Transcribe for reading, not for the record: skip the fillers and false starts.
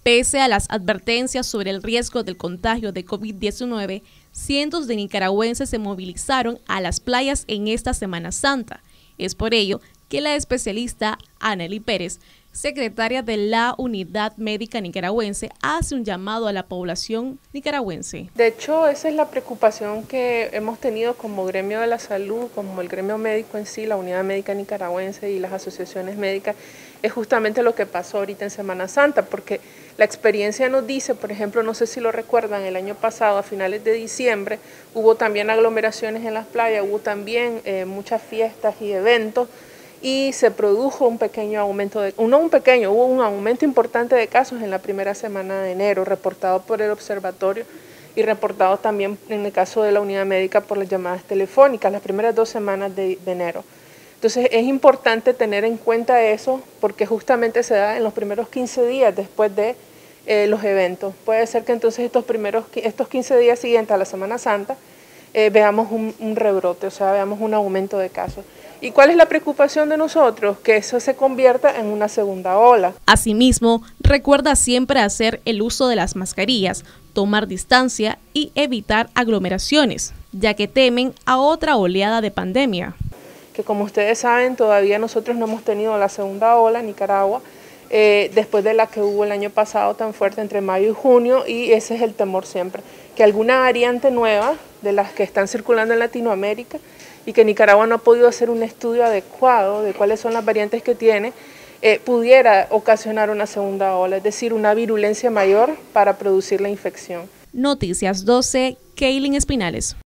Pese a las advertencias sobre el riesgo del contagio de COVID-19, cientos de nicaragüenses se movilizaron a las playas en esta Semana Santa. Es por ello que la especialista Annely Pérez, secretaria de la Unidad Médica Nicaragüense, hace un llamado a la población nicaragüense. De hecho, esa es la preocupación que hemos tenido como gremio de la salud, como el gremio médico en sí, la Unidad Médica Nicaragüense y las asociaciones médicas, es justamente lo que pasó ahorita en Semana Santa, porque la experiencia nos dice, por ejemplo, no sé si lo recuerdan, el año pasado, a finales de diciembre, hubo también aglomeraciones en las playas, hubo también muchas fiestas y eventos, y se produjo un pequeño aumento, hubo un aumento importante de casos en la primera semana de enero, reportado por el observatorio y reportado también en el caso de la unidad médica por las llamadas telefónicas, las primeras 2 semanas de enero. Entonces es importante tener en cuenta eso porque justamente se da en los primeros 15 días después de los eventos. Puede ser que entonces estos 15 días siguientes a la Semana Santa veamos un rebrote, o sea, veamos un aumento de casos. ¿Y cuál es la preocupación de nosotros? Que eso se convierta en una segunda ola. Asimismo, recuerda siempre hacer el uso de las mascarillas, tomar distancia y evitar aglomeraciones, ya que temen a otra oleada de pandemia. Que como ustedes saben, todavía nosotros no hemos tenido la segunda ola en Nicaragua, después de la que hubo el año pasado tan fuerte entre mayo y junio, y ese es el temor siempre, que alguna variante nueva de las que están circulando en Latinoamérica y que Nicaragua no ha podido hacer un estudio adecuado de cuáles son las variantes que tiene, pudiera ocasionar una segunda ola, es decir, una virulencia mayor para producir la infección. Noticias 12, Kaylin Espinales.